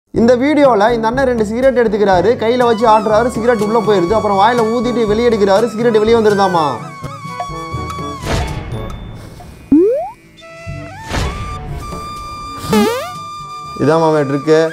இந்த வீடியோவில் இந்த அண்ணன் 2 சிகரெட் எடுத்துக்கிறாரு, கையில் வச்சு ஆட்டுறாரு, சிகரெட் உள்ளே போயிடுது. அப்புறம் வாயில் ஊதிட்டு வெளியே எடுக்கிறாரு, சிகரெட் வெளியே வந்துருந்தாமா. இதான் மாமா ட்ரிக்கு.